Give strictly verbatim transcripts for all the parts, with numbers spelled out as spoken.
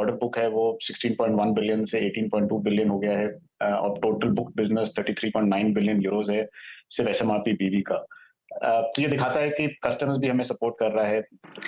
Order book है वो सोलह पॉइंट एक बिलियन से अठारह पॉइंट दो बिलियन हो गया है और टोटल बुक बिजनेस तैंतीस पॉइंट नौ बिलियन यूरोज है सिर्फ एसएमआरपी बीवी का। तो ये दिखाता है कि कस्टमर्स भी हमें सपोर्ट कर रहा है।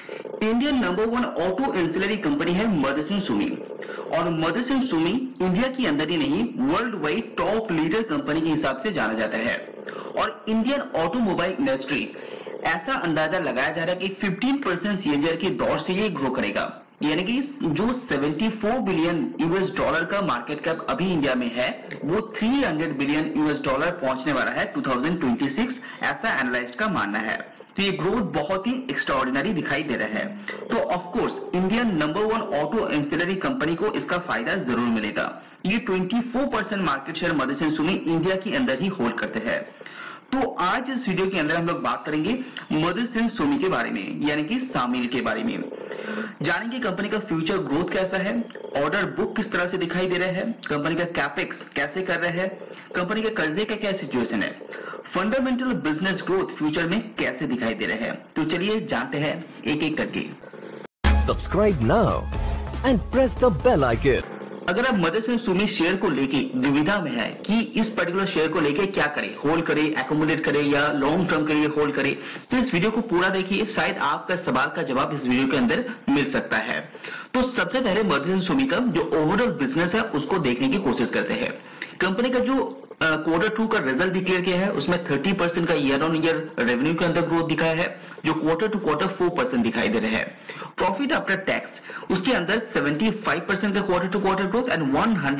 Indian number one auto ancillary company है मदरसन सुमी और मदरसन सुमी इंडिया के अंदर ही नहीं world wide top leader company के हिसाब से जाना जाता है और इंडियन ऑटोमोबाइल इंडस्ट्री ऐसा अंदाजा लगाया जा रहा है कि पंद्रह परसेंट सीएजीआर के दौर से ये ग्रो करेगा, यानी कि जो चौहत्तर बिलियन यूएस डॉलर का मार्केट कैप अभी इंडिया में है वो तीन सौ बिलियन यूएस डॉलर पहुंचने वाला है दो हज़ार छब्बीस, ऐसा एनालिस्ट का मानना है। तो ये ग्रोथ बहुत ही एक्स्ट्राऑर्डिनरी दिखाई दे रहा है। तो of course Indian number one auto ancillary company को इसका फायदा जरूर मिलेगा। ये चौबीस percent market share Motherson Sumi India के अंदर ही होल्ड करते हैं। तो आज इस वीडियो के अंदर हम लोग बात करेंगे मदरसन सुमी के बारे में, यानी कि सामिल के बारे में। जानेंगे कंपनी का फ्यूचर ग्रोथ कैसा है, ऑर्डर बुक किस तरह से दिखाई दे रहा है, कंपनी का कैपेक्स कैसे कर रहा है, कंपनी के कर्जे का क्या सिचुएशन है, फंडामेंटल बिजनेस ग्रोथ फ्यूचर में कैसे दिखाई दे रहा है। तो चलिए जानते हैं एक एक करके। Subscribe now and press the bell icon. अगर आप मदरसन सुमी शेयर को लेके दुविधा में है कि इस पर्टिकुलर शेयर को लेके क्या करें, होल्ड करें, एकोमोडेट करें या लॉन्ग टर्म के लिए होल्ड करें, तो इस वीडियो को पूरा देखिए, शायद आपका सवाल का जवाब इस वीडियो के अंदर मिल सकता है। तो सबसे पहले मदरसन सुमी का जो ओवरऑल बिजनेस है उसको देखने की कोशिश करते हैं। कंपनी का जो क्वार्टर टू का रिजल्ट डिक्लेयर किया है उसमें तीस परसेंट का ईयर ऑन ईयर रेवेन्यू के अंदर ग्रोथ दिखाया है, जो क्वार्टर टू क्वार्टर चार परसेंट दिखाई दे रहा है। प्रॉफिट आफ्टर टैक्स उसके अंदर पचहत्तर परसेंट का quarter to quarter growth and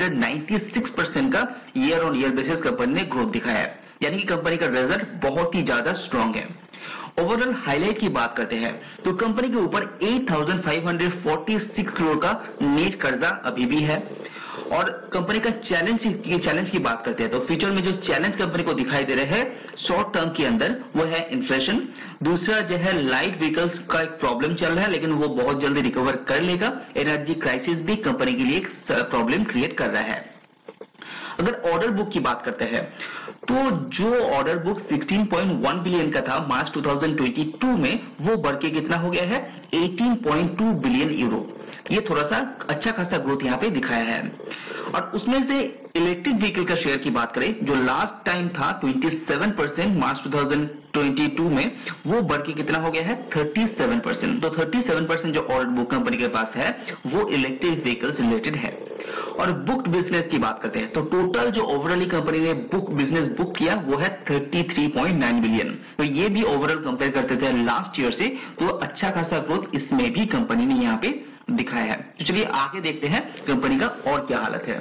एक सौ छियानवे परसेंट का year on year basis company ने ग्रोथ दिखाया है, यानी कि कंपनी का रिजल्ट बहुत ही ज्यादा स्ट्रांग है। ओवरऑल हाईलाइट की बात करते हैं तो कंपनी के ऊपर आठ हज़ार पाँच सौ छियालीस करोड़ का नेट कर्जा अभी भी है और कंपनी का चैलेंज की चैलेंज की बात करते हैं तो फ्यूचर में जो चैलेंज कंपनी को दिखाई दे रहा है शॉर्ट टर्म के अंदर वो है इन्फ्लेशन। दूसरा जो है लाइट व्हीकल्स का एक प्रॉब्लम चल रहा है लेकिन वो बहुत जल्दी रिकवर कर लेगा। एनर्जी क्राइसिस भी कंपनी के लिए एक प्रॉब्लम क्रिएट कर रहा है। अगर ऑर्डर बुक की बात करते हैं तो जो ऑर्डर बुक सोलह पॉइंट एक बिलियन का था मार्च दो हज़ार बाईस में वो बढ़ के कितना हो गया है अठारह पॉइंट दो बिलियन यूरो। ये थोड़ा सा अच्छा खासा ग्रोथ यहाँ पे दिखाया है और उसमें से इलेक्ट्रिक व्हीकल का शेयर की बात करें जो लास्ट टाइम था सत्ताईस परसेंट मार्च दो हज़ार बाईस में वो बढ़ के कितना हो गया है सैंतीस परसेंट। तो सैंतीस परसेंट जो ऑर्डर बुक कंपनी के पास है वो इलेक्ट्रिक व्हीकल्स रिलेटेड है। और बुक्ड बिजनेस की बात करते हैं तो टोटल जो ओवरऑल कंपनी ने बुक बिजनेस बुक किया वो है तैंतीस पॉइंट नौ बिलियन। तो ये भी ओवरऑल कंपेयर करते थे लास्ट ईयर से तो अच्छा खासा ग्रोथ इसमें भी कंपनी ने यहाँ पे दिखाया है। तो चलिए आगे देखते हैं कंपनी का और क्या हालत है।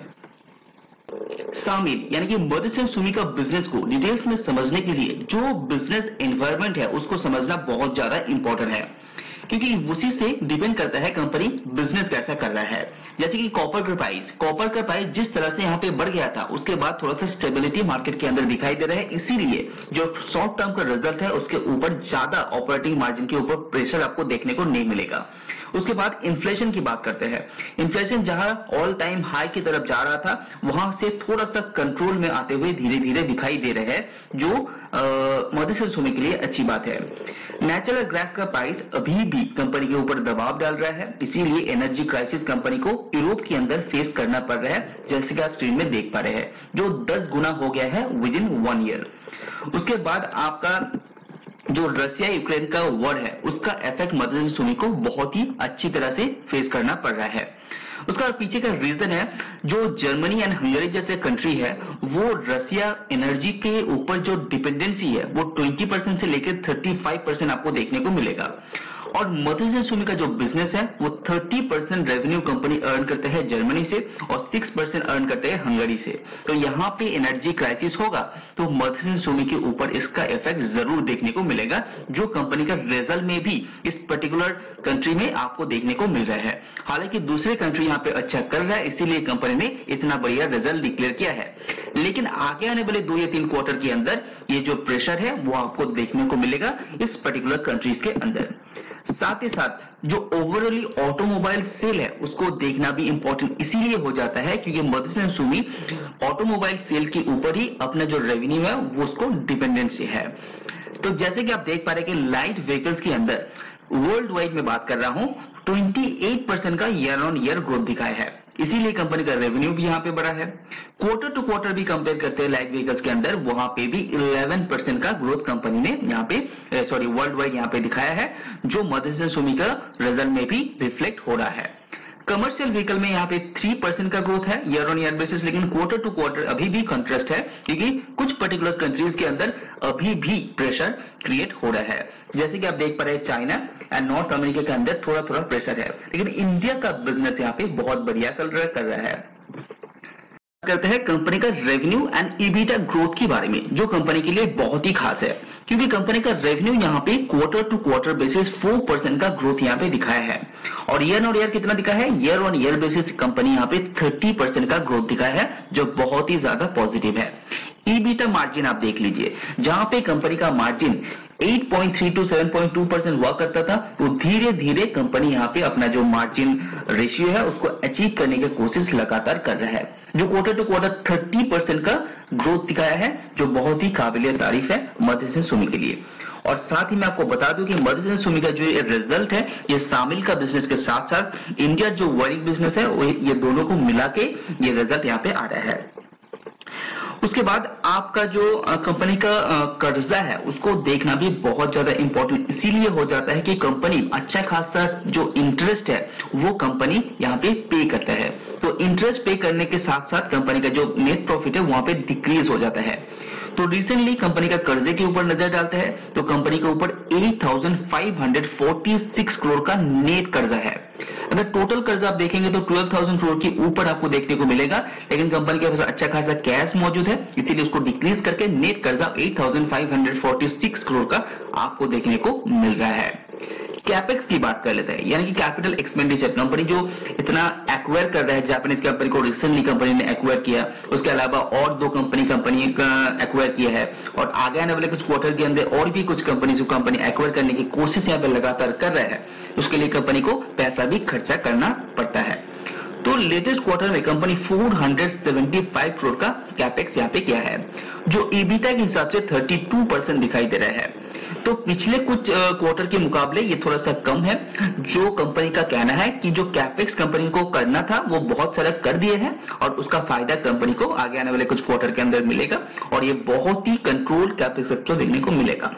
सामिल यानी कि मदरसन सुमी का बिजनेस को डिटेल्स में समझने के लिए जो बिजनेस एनवायरनमेंट है उसको समझना बहुत ज्यादा इंपॉर्टेंट है क्योंकि उसी से डिपेंड करता है कंपनी बिजनेस कैसा कर रहा है। जैसे कि कॉपर का प्राइस कॉपर का प्राइस जिस तरह से यहाँ पे बढ़ गया था उसके बाद थोड़ा सा स्टेबिलिटी मार्केट के अंदर दिखाई दे रहा है, इसीलिए जो शॉर्ट टर्म का रिजल्ट है उसके ऊपर ज्यादा ऑपरेटिंग मार्जिन के ऊपर प्रेशर आपको देखने को नहीं मिलेगा। उसके बाद इन्फ्लेशन की बात करते हैं। इन्फ्लेशन जहां ऑल टाइम हाई की तरफ जा रहा था वहां से थोड़ा सा कंट्रोल में आते हुए धीरे धीरे दिखाई दे रहे हैं, जो मदरसन सुमी के लिए अच्छी बात है। नेचुरल गैस का प्राइस अभी भी कंपनी के ऊपर दबाव डाल रहा है, इसीलिए एनर्जी क्राइसिस कंपनी को यूरोप के अंदर फेस करना पड़ रहा है, जैसे कि आप स्क्रीन में देख पा रहे हैं, जो दस गुना हो गया है विद इन वन ईयर। उसके बाद आपका जो रशिया यूक्रेन का वॉर है उसका इफेक्ट मदरसन सुमी को बहुत ही अच्छी तरह से फेस करना पड़ रहा है। उसका पीछे का रीजन है जो जर्मनी एंड हंगरी जैसे कंट्री है वो रशिया एनर्जी के ऊपर जो डिपेंडेंसी है वो बीस परसेंट से लेकर पैंतीस परसेंट आपको देखने को मिलेगा। और मदरसन सुमी का जो बिजनेस है वो तीस परसेंट रेवेन्यू कंपनी अर्न करते हैं जर्मनी से और छह परसेंट अर्न करते हैं हंगरी से। तो यहाँ पे एनर्जी क्राइसिस होगा तो मदरसन सुमी के ऊपर इसका इफेक्ट जरूर देखने को मिलेगा, जो कंपनी का रिजल्ट में भी इस पर्टिकुलर कंट्री में आपको देखने को मिल रहा है। हालांकि दूसरे कंट्री यहाँ पे अच्छा कर रहा है इसीलिए कंपनी ने इतना बढ़िया रिजल्ट डिक्लेयर किया है, लेकिन आगे आने वाले दो या तीन क्वार्टर के अंदर ये जो प्रेशर है वो आपको देखने को मिलेगा इस पर्टिकुलर कंट्रीज के अंदर। साथ ही साथ जो ओवरऑली ऑटोमोबाइल सेल है उसको देखना भी इंपॉर्टेंट इसीलिए हो जाता है क्योंकि मदरसन सुमी ऑटोमोबाइल सेल के ऊपर ही अपना जो रेवेन्यू है वो उसको डिपेंडेंसी है। तो जैसे कि आप देख पा रहे हैं कि लाइट व्हीकल्स के अंदर वर्ल्ड वाइड में बात कर रहा हूं अट्ठाईस परसेंट का ईयर ऑन ईयर ग्रोथ दिखाया है। इसीलिए कंपनी का रेवेन्यू भी यहाँ पे बढ़ा है। क्वार्टर टू क्वार्टर भी कंपेयर करते हैं लाइट व्हीकल्स के अंदर, वहां पे भी ग्यारह परसेंट का ग्रोथ कंपनी ने यहाँ पे सॉरी वर्ल्ड वाइड यहाँ पे दिखाया है, जो मदरसन सुमी का रिजल्ट में भी रिफ्लेक्ट हो रहा है। कमर्शियल व्हीकल में यहाँ पे तीन परसेंट का ग्रोथ है ईयर ऑन ईयर बेसिस, लेकिन क्वार्टर टू क्वार्टर अभी भी कंट्रास्ट है, क्योंकि कुछ पर्टिकुलर कंट्रीज के अंदर अभी भी प्रेशर क्रिएट हो रहा है। जैसे कि आप देख पा रहे हैं चाइना एंड नॉर्थ अमेरिका के अंदर थोड़ा थोड़ा प्रेशर है, लेकिन इंडिया का बिजनेस यहाँ पे बहुत बढ़िया कर रहा है। करते हैं कंपनी का रेवेन्यू एंड ईबीटा ग्रोथ के बारे में, जो कंपनी के लिए बहुत ही खास है, क्योंकि कंपनी का रेवेन्यू यहाँ पे क्वार्टर टू क्वार्टर बेसिस चार परसेंट का ग्रोथ यहाँ पे दिखाया है, और ईयर ऑन ईयर कितना दिखाया है, year on year basis company यहाँ पे तीस परसेंट का ग्रोथ दिखाया है, जो बहुत ही ज्यादा पॉजिटिव है। ईबीटा मार्जिन आप देख लीजिए, जहां पे कंपनी का मार्जिन आठ पॉइंट थ्री टू सात पॉइंट दो परसेंट हुआ करता था, तो धीरे धीरे कंपनी यहाँ पे अपना जो मार्जिन रेशियो है उसको अचीव करने की कोशिश लगातार कर रहा है, जो क्वार्टर टू क्वार्टर तीस परसेंट का ग्रोथ दिखाया है, जो बहुत ही काबिल तारीफ है मदरसन सुमी के लिए। और साथ ही मैं आपको बता दूं कि मदरसन सुमी का जो ये रिजल्ट है, ये शामिल का बिजनेस के साथ साथ इंडिया जो वायरिंग बिजनेस है, ये दोनों को मिला के ये रिजल्ट यहाँ पे आ रहा है। उसके बाद आपका जो कंपनी का कर्जा है उसको देखना भी बहुत ज्यादा इंपॉर्टेंट इसीलिए हो जाता है कि कंपनी अच्छा खासा जो इंटरेस्ट है वो कंपनी यहाँ पे पे करता है, तो इंटरेस्ट पे करने के साथ साथ कंपनी का जो नेट प्रॉफिट है वहां पे डिक्रीज हो जाता है। तो रिसेंटली कंपनी का कर्जे के ऊपर नजर डालते हैं तो कंपनी के ऊपर आठ हज़ार पाँच सौ छियालीस करोड़ का नेट कर्जा है। अगर टोटल कर्जा आप देखेंगे तो बारह हज़ार करोड़ के ऊपर आपको देखने को मिलेगा, लेकिन कंपनी के पास अच्छा खासा कैश मौजूद है, इसीलिए उसको डिक्रीज करके नेट कर्जा आठ हज़ार पाँच सौ छियालीस करोड़ का आपको देखने को मिल रहा है। कैपेक्स की बात कर लेते हैं, यानी कि कैपिटल एक्सपेंडिचर। कंपनी जो इतना एक्वायर कर रहा है, जापानीज कंपनी को रिसेंटली कंपनी ने एक्वायर किया, उसके अलावा और दो कंपनी कंपनी एक्वायर किया है, और आगे आने वाले कुछ क्वार्टर के अंदर और भी कुछ कंपनी जो कंपनी एक्वायर करने की कोशिश यहाँ पे लगातार कर रहा है, उसके लिए कंपनी को पैसा भी खर्चा करना पड़ता है। तो लेटेस्ट क्वार्टर में कंपनी चार सौ पचहत्तर करोड़ का कैपेक्स यहाँ पे किया है, जो ईबीटा के हिसाब से बत्तीस परसेंट दिखाई दे रहा है। तो पिछले कुछ क्वार्टर के मुकाबले ये थोड़ा सा कम है, जो कंपनी का कहना है कि जो कैपेक्स कंपनी को करना था वो बहुत सारा कर दिए हैं, और उसका फायदा कंपनी को आगे आने वाले कुछ क्वार्टर के अंदर मिलेगा, और ये बहुत ही कंट्रोल कैपेक्स सेक्टर देखने को मिलेगा।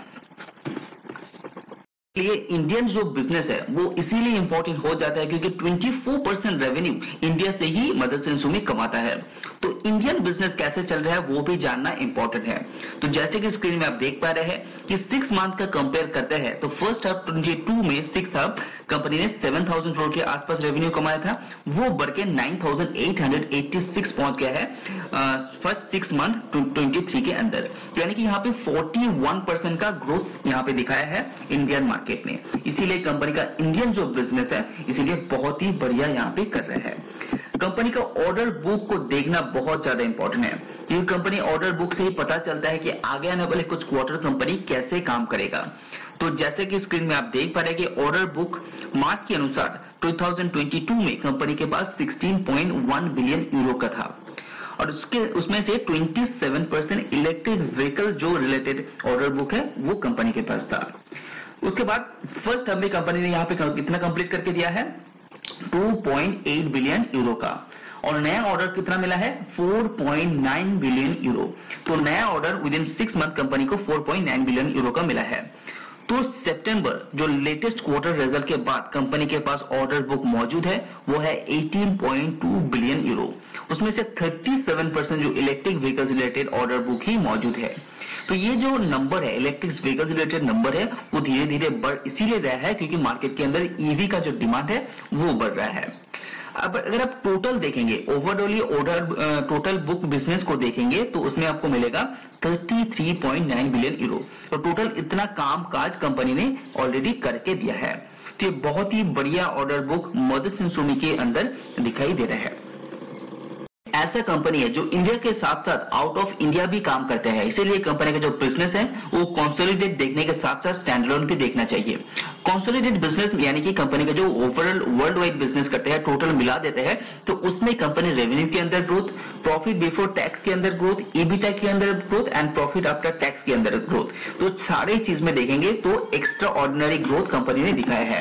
लिए इंडियन जो बिजनेस है वो इसीलिए इंपॉर्टेंट हो जाता है क्योंकि चौबीस परसेंट रेवेन्यू इंडिया से ही मदरसन सुमी कमाता है। तो इंडियन बिजनेस कैसे चल रहा है वो भी जानना इंपॉर्टेंट है। तो जैसे कि स्क्रीन में आप देख पा रहे हैं कि सिक्स मंथ का कंपेयर करते हैं तो फर्स्ट हाफ बाईस में सिक्स हाफ कंपनी ने सात हज़ार करोड़ के आसपास रेवेन्यू कमाया था, वो बढ़ के नौ हज़ार आठ सौ छियासी पहुंच गया है फर्स्ट सिक्स मंथ तेईस के अंदर। यानी कि यहाँ पे इकतालीस परसेंट का ग्रोथ यहाँ पे दिखाया है इंडियन मार्केट ने। इसीलिए कंपनी का इंडियन जो बिजनेस है इसीलिए बहुत ही बढ़िया यहाँ पे कर रहा है। कंपनी का ऑर्डर बुक को देखना बहुत ज्यादा इंपॉर्टेंट है, क्योंकि कंपनी ऑर्डर बुक से ही पता चलता है कि आगे आने वाले कुछ क्वार्टर कंपनी कैसे काम करेगा। तो जैसे कि स्क्रीन में आप देख पा रहे हैं कि ऑर्डर बुक मार्च के अनुसार दो हज़ार बाईस में कंपनी के पास सोलह पॉइंट एक बिलियन यूरो का था, और उसके उसमें से सत्ताईस परसेंट इलेक्ट्रिक व्हीकल जो रिलेटेड ऑर्डर बुक है वो कंपनी के पास था। उसके बाद फर्स्ट हमें कंपनी ने यहाँ पे कितना कंप्लीट करके दिया है दो पॉइंट आठ बिलियन यूरो का, और नया ऑर्डर कितना मिला है चार पॉइंट नौ बिलियन यूरो। तो नया order within six month company को चार पॉइंट नौ बिलियन यूरो का मिला है। तो सितंबर जो लेटेस्ट क्वार्टर रिजल्ट के बाद कंपनी के पास ऑर्डर बुक मौजूद है वो है अठारह पॉइंट दो बिलियन यूरो। उसमें से सैंतीस परसेंट जो electric vehicles related order book ही मौजूद है। तो ये जो नंबर है इलेक्ट्रिक व्हीकल्स रिलेटेड नंबर है वो धीरे धीरे बढ़ इसीलिए रहा है क्योंकि मार्केट के अंदर ईवी का जो डिमांड है वो बढ़ रहा है। अब अगर आप टोटल देखेंगे overall order total book business को देखेंगे तो उसमें आपको मिलेगा तैंतीस पॉइंट नौ बिलियन यूरो। तो टोटल इतना काम काज कंपनी ने ऑलरेडी करके दिया है। तो ये बहुत ही बढ़िया ऑर्डर बुक मदरसन सुमी के अंदर दिखाई दे रहा है। ऐसा कंपनी है जो इंडिया के साथ साथ आउट ऑफ इंडिया भी काम करते हैं, इसीलिए कंपनी का जो बिजनेस है वो कंसोलिडेट देखने के साथ साथ स्टैंडअलोन भी देखना चाहिए। कंसोलिडेट बिजनेस यानी कि कंपनी का जो ओवरऑल वर्ल्ड वाइड बिजनेस करते हैं टोटल मिला देते हैं तो उसमें कंपनी रेवेन्यू के अंदर ग्रोथ, प्रॉफिट बिफोर टैक्स के अंदर ग्रोथ, ईबीटा के अंदर growth and profit after tax के अंदर ग्रोथ, तो सारे चीज में देखेंगे तो एक्स्ट्रा ऑर्डिनरी ग्रोथ कंपनी ने दिखाया है।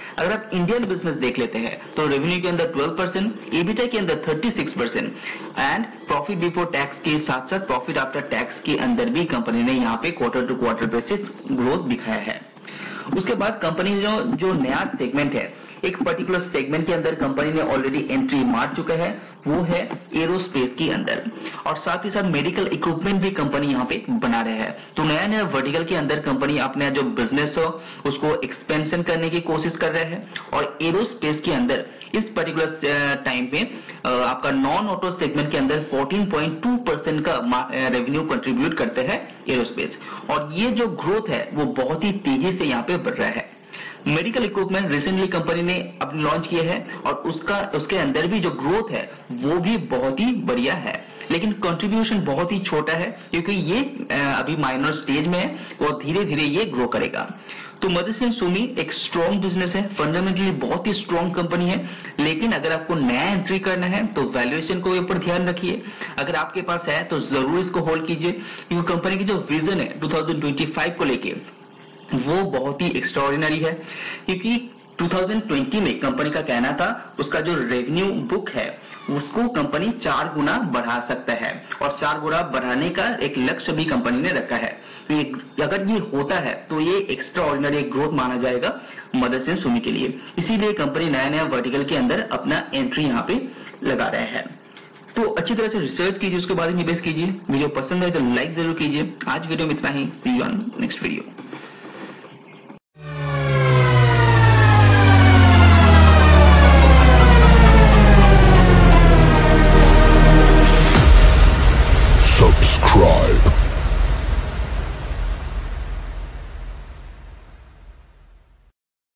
अगर आप इंडियन बिजनेस देख लेते हैं तो रेवेन्यू के अंदर ट्वेल्व परसेंट, एबिटा के अंदर thirty six percent and profit before tax के साथ साथ प्रॉफिट आफ्टर टैक्स के अंदर भी कंपनी ने यहाँ पे quarter to quarter basis growth दिखाया है। उसके बाद कंपनी जो जो नया सेगमेंट है, एक पर्टिकुलर सेगमेंट के अंदर कंपनी ने ऑलरेडी एंट्री मार चुका है, वो है एरोस्पेस के अंदर, और साथ ही साथ मेडिकल इक्विपमेंट भी कंपनी यहाँ पे बना रहे हैं। तो नया नया वर्टिकल के अंदर कंपनी अपने जो बिजनेस हो उसको एक्सपेंशन करने की कोशिश कर रहे हैं, और एरोस्पेस के अंदर इस पर्टिकुलर टाइम पे आपका नॉन ऑटो सेगमेंट के अंदर फोर्टीन पॉइंट टू परसेंट का रेवेन्यू कंट्रीब्यूट करते हैं एरोस्पेस, और ये जो ग्रोथ है वो बहुत ही तेजी से यहाँ पे बढ़ रहा है। मेडिकल इक्विपमेंट रिसेंटली कंपनी ने अब लॉन्च किया है और उसका उसके अंदर भी जो ग्रोथ है वो भी बहुत ही बढ़िया है, लेकिन कंट्रीब्यूशन बहुत ही छोटा है क्योंकि ये अभी माइनर स्टेज में है और धीरे धीरे ये ग्रो करेगा। तो मदरसन सुमी एक स्ट्रॉन्ग बिजनेस है, फंडामेंटली बहुत ही स्ट्रॉन्ग कंपनी है, लेकिन अगर आपको नया एंट्री करना है तो वैल्यूएशन को ऊपर ध्यान रखिए। अगर आपके पास है तो जरूर इसको होल्ड कीजिए, क्योंकि कंपनी की जो विजन है टू थाउजेंड ट्वेंटी फाइव को लेके वो बहुत ही एक्स्ट्राऑर्डिनरी है, क्योंकि टू थाउजेंड ट्वेंटी में कंपनी का कहना था उसका जो रेवेन्यू बुक है उसको कंपनी चार गुना बढ़ा सकता है, और चार गुना बढ़ाने का एक लक्ष्य भी कंपनी ने रखा है। तो अगर ये होता है तो ये एक्स्ट्रा ऑर्डिनरी ग्रोथ माना जाएगा मदरसन सुमी के लिए, इसीलिए कंपनी नया नया वर्टिकल के अंदर अपना एंट्री यहाँ पे लगा रहा है। तो अच्छी तरह से रिसर्च कीजिए, उसके बाद इन्वेस्ट कीजिए। वीडियो पसंद आए तो लाइक जरूर कीजिए। आज वीडियो में इतना ही, see you on next video.